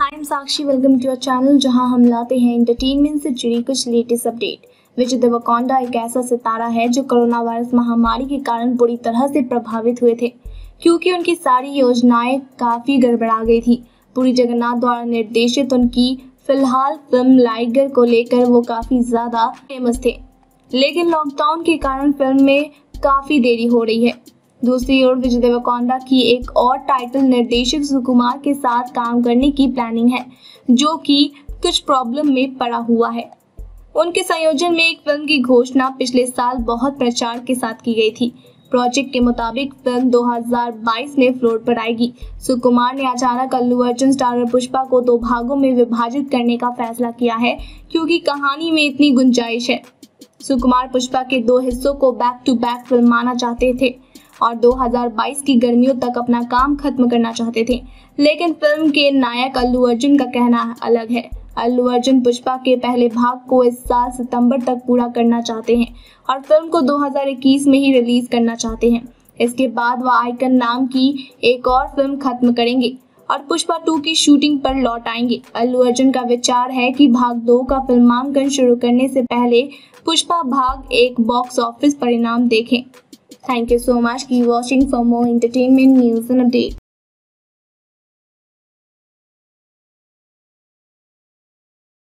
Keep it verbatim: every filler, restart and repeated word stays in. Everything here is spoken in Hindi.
I am Sakshi, welcome to our channel जहां हम लाते हैं एंटरटेनमेंट से जुड़ी कुछ लेटेस्ट अपडेट। विजय देवरकोंडा एक ऐसा सितारा है जो कोरोना वायरस महामारी के कारण बुरी तरह से प्रभावित हुए थे, क्योंकि उनकी सारी योजनाएं काफी गड़बड़ा गई थी। पुरी जगन्नाथ द्वारा निर्देशित उनकी फिलहाल फिल्म लाइगर को लेकर वो काफी ज्यादा फेमस थे, लेकिन लॉकडाउन के कारण फिल्म में काफी देरी हो रही है। दूसरी ओर विजय देवरकोंडा की एक और टाइटल निर्देशक सुकुमार के साथ काम करने की प्लानिंग है, जो कि कुछ प्रॉब्लम में पड़ा हुआ है। उनके संयोजन में एक फिल्म की घोषणा पिछले साल बहुत प्रचार के साथ की गई थी। प्रोजेक्ट के मुताबिक फिल्म दो हज़ार बाईस में फ्लोर पर आएगी। सुकुमार ने अचानक अल्लू अर्जुन स्टारर पुष्पा को दो भागों में विभाजित करने का फैसला किया है, क्योंकि कहानी में इतनी गुंजाइश है। सुकुमार पुष्पा के दो हिस्सों को बैक टू बैक फिल्माना चाहते थे और दो हज़ार बाईस की गर्मियों तक अपना काम खत्म करना चाहते थे, लेकिन फिल्म के नायक अल्लू अर्जुन का कहना अलग है। अल्लू अर्जुन पुष्पा के पहले भाग को इस साल सितंबर तक पूरा करना चाहते हैं और फिल्म को दो हज़ार इक्कीस में ही रिलीज करना चाहते हैं। इसके बाद वह आइकन नाम की एक और फिल्म खत्म करेंगे और पुष्पा टू की शूटिंग पर लौट आएंगे। अल्लू अर्जुन का विचार है कि भाग दो का फिल्मांकन शुरू करने से पहले पुष्पा भाग एक बॉक्स ऑफिस परिणाम देखें। Thank you so much. Keep watching for more entertainment news and updates.